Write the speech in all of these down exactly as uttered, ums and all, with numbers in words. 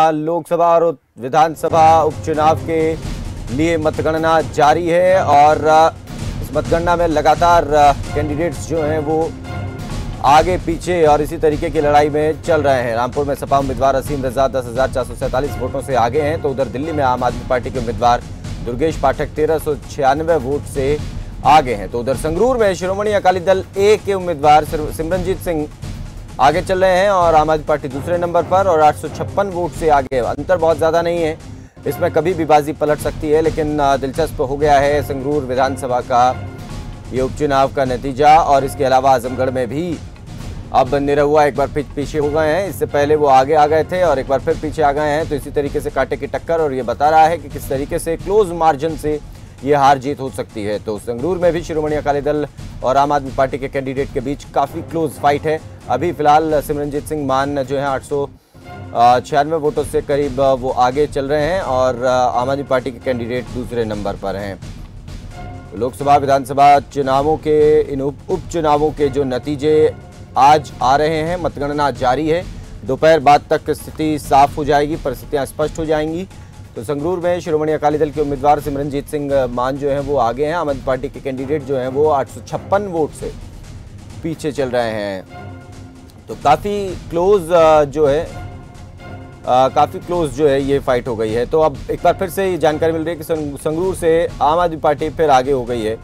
लोकसभा और विधानसभा उपचुनाव के लिए मतगणना जारी है और इस मतगणना में लगातार कैंडिडेट्स जो हैं वो आगे पीछे और इसी तरीके की लड़ाई में चल रहे हैं। रामपुर में सपा उम्मीदवार असीम रजा दस हजार चार सौ सैंतालीस वोटों से आगे हैं, तो उधर दिल्ली में आम आदमी पार्टी के उम्मीदवार दुर्गेश पाठक तेरह सौ छियानवे वोट से आगे हैं। तो उधर संगरूर में शिरोमणि अकाली दल ए के उम्मीदवार सिमरनजीत सिंह आगे चल रहे हैं और आम आदमी पार्टी दूसरे नंबर पर और आठ सौ छप्पन वोट से आगे। अंतर बहुत ज़्यादा नहीं है, इसमें कभी भी बाजी पलट सकती है, लेकिन दिलचस्प हो गया है संगरूर विधानसभा का ये उपचुनाव का नतीजा। और इसके अलावा आजमगढ़ में भी अब निरहुआ एक बार पीछे हो गए हैं, इससे पहले वो आगे आ गए थे और एक बार फिर पीछे आ गए हैं। तो इसी तरीके से कांटे की टक्कर और ये बता रहा है कि किस तरीके से क्लोज मार्जिन से ये हार जीत हो सकती है। तो संगरूर में भी शिरोमणि अकाली दल और आम आदमी पार्टी के कैंडिडेट के बीच काफ़ी क्लोज फाइट है। अभी फिलहाल सिमरनजीत सिंह मान जो है आठ सौ छियानवे वोटों से करीब वो आगे चल रहे हैं और आम आदमी पार्टी के कैंडिडेट दूसरे नंबर पर हैं। लोकसभा विधानसभा चुनावों के इन उप उपचुनावों के जो नतीजे आज आ रहे हैं, मतगणना जारी है। दोपहर बाद तक स्थिति साफ हो जाएगी, परिस्थितियां स्पष्ट हो जाएंगी। तो संगरूर में शिरोमणि अकाली दल के उम्मीदवार सिमरनजीत सिंह मान जो हैं वो आगे हैं। आम आदमी पार्टी के कैंडिडेट जो हैं वो आठ सौ छप्पन वोट से पीछे चल रहे हैं। तो काफ़ी क्लोज जो है काफ़ी क्लोज जो है ये फाइट हो गई है। तो अब एक बार फिर से ये जानकारी मिल रही है कि संगरूर से आम आदमी पार्टी फिर आगे हो गई है।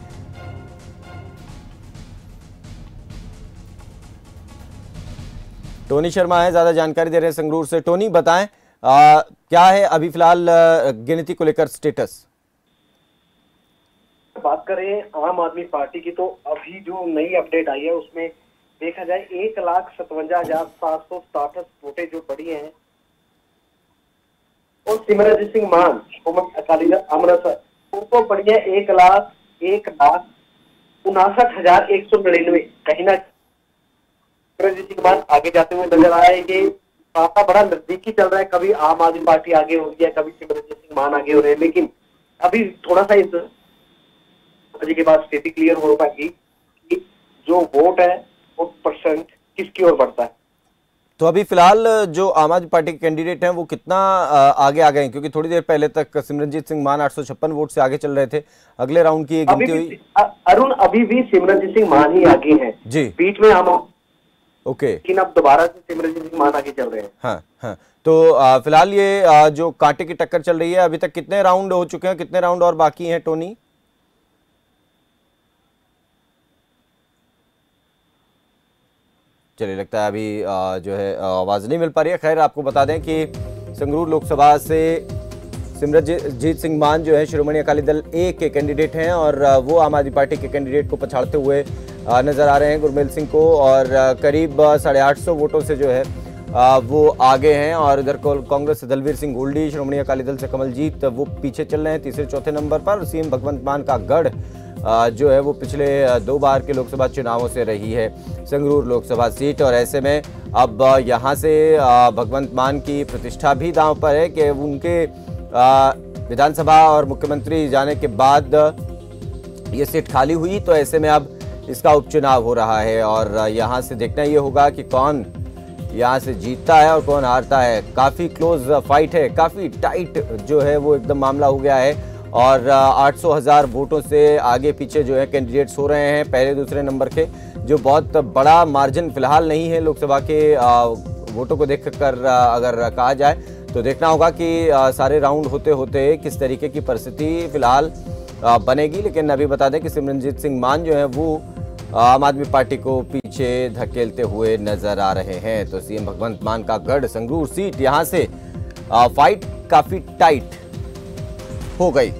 टोनी शर्मा है, ज़्यादा जानकारी दे रहे हैं संगरूर से। टोनी बताएं आ, क्या है अभी फिलहाल गिनती को लेकर स्टेटस? बात करें आम आदमी पार्टी की तो अभी जो नई अपडेट आई है उसमें देखा जाए एक लाख सतवंजा हजार सात सौ सतासठ वोटें जो पड़ी हैं और सिमरनजीत सिंह मान अकाली दल अमृतसर उनको पड़ी है एक लाख एक लाख उनासठ हजार एक सौ निन्यानवे। कहीं ना सिमरनजीत सिंह मान आगे जाते हुए नजर आ रहे हैं कि पापा बड़ा नजदीकी चल रहा है। कभी आम आदमी पार्टी आगे हो रही है, कभी सिमरनजीत सिंह मान आगे हो रहे हैं, लेकिन अभी थोड़ा सा इस बजे के बाद स्थिति क्लियर हो पाएगी कि जो वोट है वो परसेंट किसकी ओर बढ़ता है। तो अभी फिलहाल जो आम आदमी पार्टी के कैंडिडेट हैं वो कितना आगे आ गए हैं? क्योंकि थोड़ी देर पहले तक सिमरनजीत सिंह मान आठ सौ छप्पन वोट से आगे चल रहे थे। अगले राउंड की गिनती हुई अरुण, अभी भी सिमरनजीत सिंह मान ही आगे हैं जी, बीच में हम ओके, लेकिन अब दोबारा से सिमरनजीत सिंह मान आगे चल रहे हैं। हाँ हाँ। तो फिलहाल ये आ, जो कांटे की टक्कर चल रही है, अभी तक कितने राउंड हो चुके हैं, कितने राउंड और बाकी हैं टोनी? चलिए लगता है अभी आ, जो है आवाज़ नहीं मिल पा रही है। खैर आपको बता दें कि संगरूर लोकसभा से सिमरनजीत सिंह मान जो है शिरोमणि अकाली दल ए के कैंडिडेट हैं और वो आम आदमी पार्टी के कैंडिडेट को पछाड़ते हुए नज़र आ रहे हैं गुरमेल सिंह को, और करीब साढ़े आठ सौ वोटों से जो है वो आगे हैं। और इधर कांग्रेस से दलवीर सिंह गोल्डी, शिरोमणि अकाली दल से कमलजीत वो पीछे चल रहे हैं तीसरे चौथे नंबर पर। सीएम भगवंत मान का गढ़ जो है वो पिछले दो बार के लोकसभा चुनावों से रही है संगरूर लोकसभा सीट, और ऐसे में अब यहाँ से भगवंत मान की प्रतिष्ठा भी दांव पर है कि उनके विधानसभा और मुख्यमंत्री जाने के बाद ये सीट खाली हुई। तो ऐसे में अब इसका उपचुनाव हो रहा है और यहाँ से देखना ये होगा कि कौन यहाँ से जीतता है और कौन हारता है। काफ़ी क्लोज फाइट है, काफ़ी टाइट जो है वो एकदम मामला हो गया है और आठ सौ हज़ार वोटों से आगे पीछे जो है कैंडिडेट्स हो रहे हैं पहले दूसरे नंबर के। जो बहुत बड़ा मार्जिन फिलहाल नहीं है लोकसभा के वोटों को देखकर अगर कहा जाए तो देखना होगा कि सारे राउंड होते होते किस तरीके की परिस्थिति फिलहाल बनेगी। लेकिन अभी बता दें कि सिमरनजीत सिंह मान जो है वो आम आदमी पार्टी को पीछे धकेलते हुए नजर आ रहे हैं। तो सीएम भगवंत मान का गढ़ संगरूर सीट, यहां से फाइट काफी टाइट हो गई।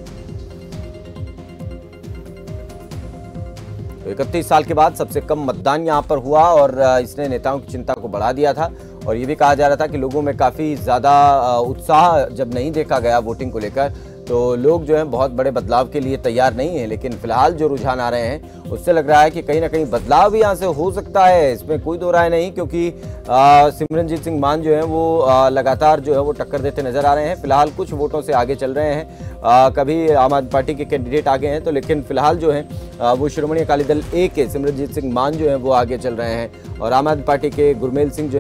तो इकतीस साल के बाद सबसे कम मतदान यहां पर हुआ और इसने नेताओं की चिंता को बढ़ा दिया था और ये भी कहा जा रहा था कि लोगों में काफी ज्यादा उत्साह जब नहीं देखा गया वोटिंग को लेकर तो लोग जो हैं बहुत बड़े बदलाव के लिए तैयार नहीं हैं। लेकिन फिलहाल जो रुझान आ रहे हैं उससे लग रहा है कि कहीं ना कहीं बदलाव भी यहाँ से हो सकता है, इसमें कोई दो राय नहीं, क्योंकि सिमरनजीत सिंह मान जो हैं वो आ, लगातार जो है वो टक्कर देते नजर आ रहे हैं। फिलहाल कुछ वोटों से आगे चल रहे हैं, आ, कभी आम आदमी पार्टी के कैंडिडेट आगे हैं तो, लेकिन फिलहाल जो है आ, वो शिरोमणि अकाली दल ए के सिमरनजीत सिंह मान जो है वो आगे चल रहे हैं और आम आदमी पार्टी के गुरमेल सिंह जो